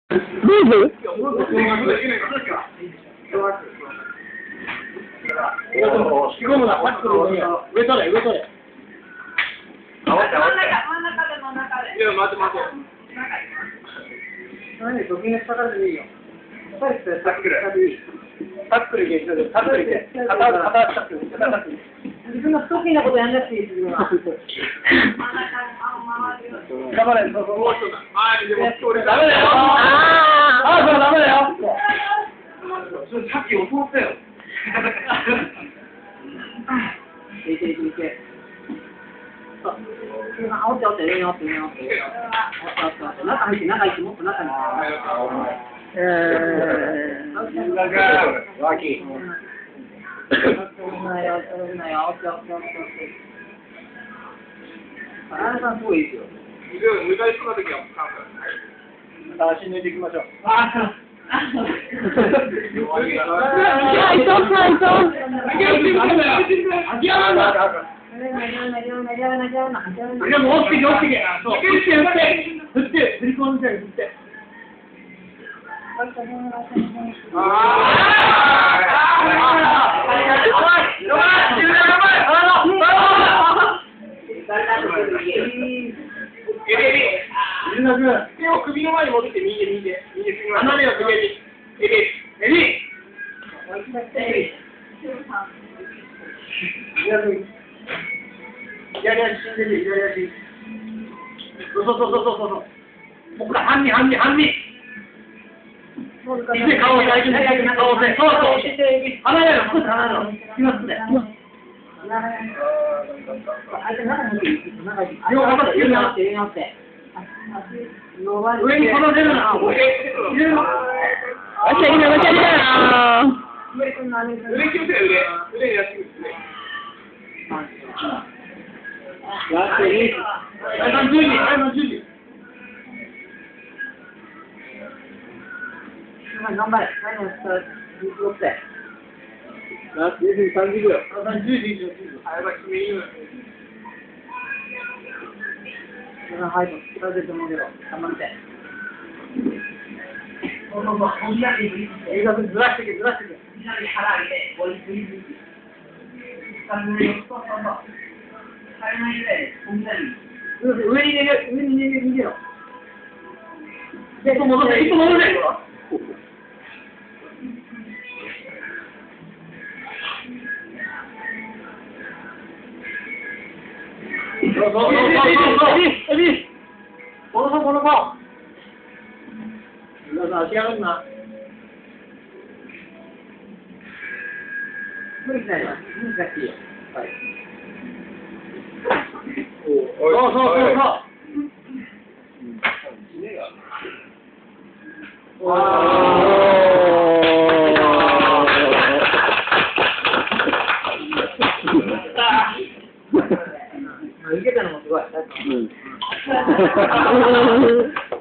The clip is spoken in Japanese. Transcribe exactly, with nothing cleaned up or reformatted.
ム引き込むな、タックル上取れ、上取れ。 真ん中、真ん中で真ん中で。 いや、待て待て。 何、ドキング下からでいいよ。タックル。 タックルいけ、タックルいけ。片タックル、片タックル。 自分の不得意なことやんなくていいですよ。 真ん中、あの、回るよ。 頑張れ、そうそう、もう一つだ。あー、でも、俺ダメだよ。あー、そうダメだよ。さっき教わったよ。 いけいけいけ。そう。あ、おっておって、上におって、上におって。中入って、中入って、もっと中に。 えー、なんか、ワーキー。 取るなよ、取るなよ、おっておっておって。あれさんすごいいいですよ。 無駄にするときは、足抜いていきましょう。ああ。 いとうさん、いとう。 いや、もう落ちてけ、落ちてけ。そう。振って、振って。振って、振り込んで、振って。あ手を首の前に持ってきて、右で、右で。右で、離れよ、首エビ。エビ。エビ。左足死んでる、左足。そうそうそうそうそう。もうこれ、半身、半身、半身。で、顔を押せ、顔を押せ。そうそう。離れろ、少し離れろ。今すね。両方まで、上に合って、上に合って。上にこの出るな。上に入れる。 わしゃいな、わしゃいな。 腕気をつけて、腕。腕にやってくる。やっていい。はい、さんじゅうじ。はい、さんじゅうじ。 頑張れ。何をしたら、持って。 ラストにじゅうさんじゅうびょう。あ、じゅうじ、じゅうじ。あ、やばい、決めいいの。 はい、それでと思うけど、頑張って。 そうそうそう、飛び出していく。映画でずらしていけ、ずらしていけ。 左腹上げ、これ振り振り。三分の四つと三番。足りないぐらいで、飛び出る。 上に入れる、上に入れる、逃げろ。で、一歩戻せ、一歩戻せ。そうそうそうそうそう。エビ、エビ。この子、この子。皆さん、足上がるな。 無理しないよ。難しいよ。はい。 そうそうそうそう。 いけたのもすごい。 うん。